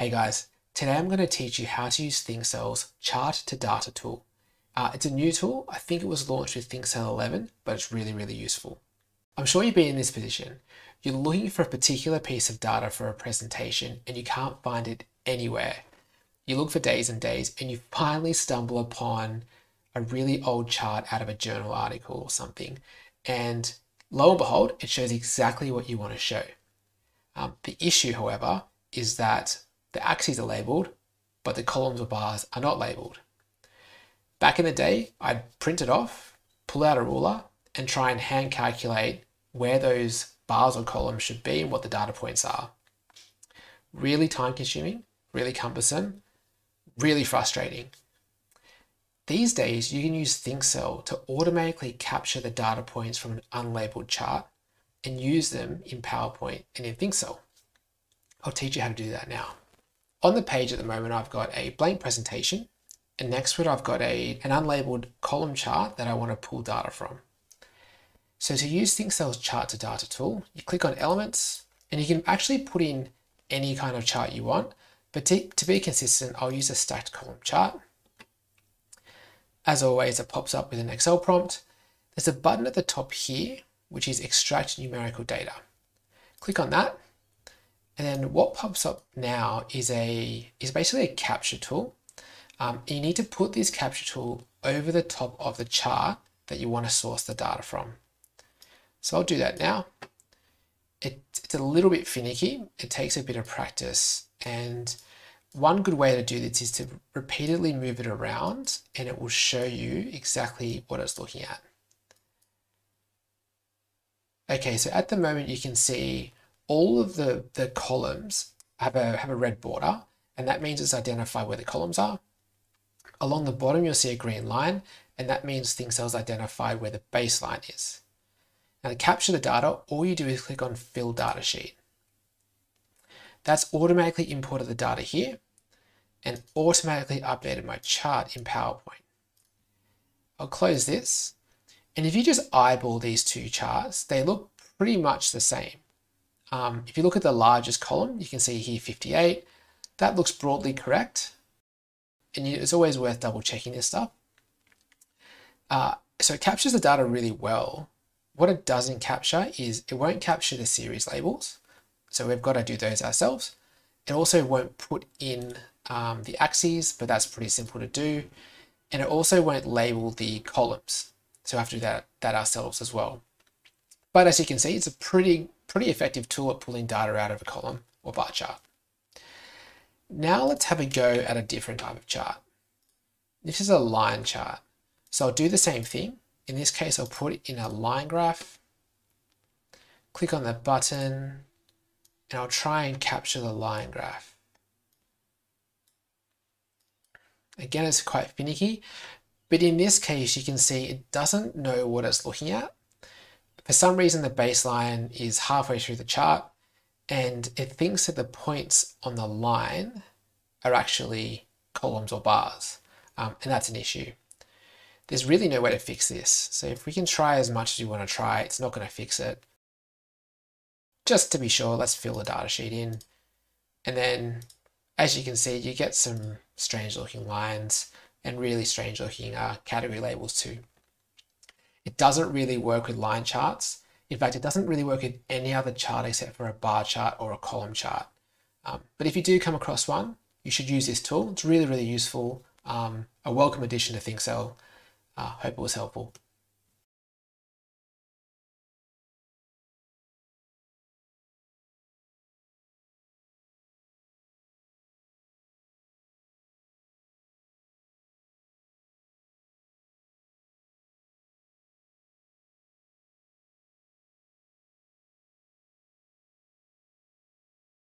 Hey guys, today I'm going to teach you how to use ThinkCell's Chart to Data tool. It's a new tool. I think it was launched with ThinkCell 11, but it's really useful. I'm sure you've been in this position. You're looking for a particular piece of data for a presentation and you can't find it anywhere. You look for days and days and you finally stumble upon a really old chart out of a journal article or something. And lo and behold, it shows exactly what you want to show. The issue, however, is that the axes are labeled, but the columns or bars are not labeled. Back in the day, I'd print it off, pull out a ruler, and try and hand calculate where those bars or columns should be and what the data points are. Really time consuming, really cumbersome, really frustrating. These days, you can use ThinkCell to automatically capture the data points from an unlabeled chart and use them in PowerPoint and in ThinkCell. I'll teach you how to do that now. On the page at the moment, I've got a blank presentation, and next to it, I've got an unlabeled column chart that I want to pull data from. So to use ThinkCell's Chart to Data tool, you click on Elements, and you can actually put in any kind of chart you want, but to be consistent, I'll use a stacked column chart. As always, it pops up with an Excel prompt. There's a button at the top here, which is Extract Numerical Data. Click on that. And then what pops up now is basically a capture tool. You need to put this capture tool over the top of the chart that you want to source the data from. So I'll do that now. It's a little bit finicky. It takes a bit of practice. And one good way to do this is to repeatedly move it around and it will show you exactly what it's looking at. Okay, so at the moment you can see all of the columns have a red border, and that means it's identified where the columns are. Along the bottom, you'll see a green line, and that means ThinkCell's identified where the baseline is. Now to capture the data, all you do is click on Fill Data Sheet. That's automatically imported the data here and automatically updated my chart in PowerPoint. I'll close this, and if you just eyeball these two charts, they look pretty much the same. If you look at the largest column, you can see here 58. That looks broadly correct. And it's always worth double checking this stuff. So it captures the data really well. What it doesn't capture is it won't capture the series labels. So we've got to do those ourselves. It also won't put in the axes, but that's pretty simple to do. And it also won't label the columns. So we have to do that ourselves as well. But as you can see, it's a pretty effective tool at pulling data out of a column or bar chart. Now let's have a go at a different type of chart. This is a line chart. So I'll do the same thing. In this case, I'll put it in a line graph, click on the button, and I'll try and capture the line graph. Again, it's quite finicky, but in this case, you can see it doesn't know what it's looking at. For some reason, the baseline is halfway through the chart and it thinks that the points on the line are actually columns or bars, and that's an issue. There's really no way to fix this. So if we can try as much as you want to try, it's not going to fix it. Just to be sure, let's fill the data sheet in. And then, as you can see, you get some strange looking lines and really strange looking category labels too. It doesn't really work with line charts. In fact, it doesn't really work with any other chart except for a bar chart or a column chart. But if you do come across one, you should use this tool. It's really useful. A welcome addition to ThinkCell. Hope it was helpful.